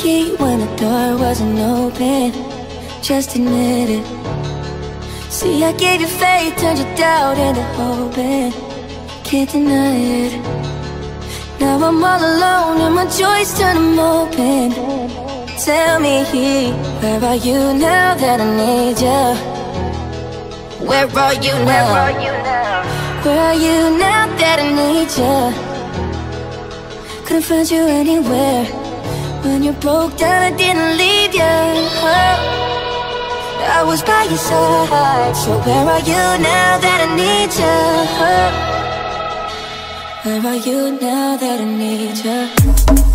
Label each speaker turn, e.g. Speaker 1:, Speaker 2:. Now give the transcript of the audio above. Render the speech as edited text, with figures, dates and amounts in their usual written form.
Speaker 1: key when the door wasn't open. Just admit it. See, I gave you faith, turned your doubt into hope, and can't deny it. Now I'm all alone and my joys turn them open. Tell me, where are you now that I need you? Where are you now? Where are you now that I need you? Couldn't find you anywhere. When you broke down, I didn't leave you. I was by your side. So where are you now that I need you? Where are you now that I need you?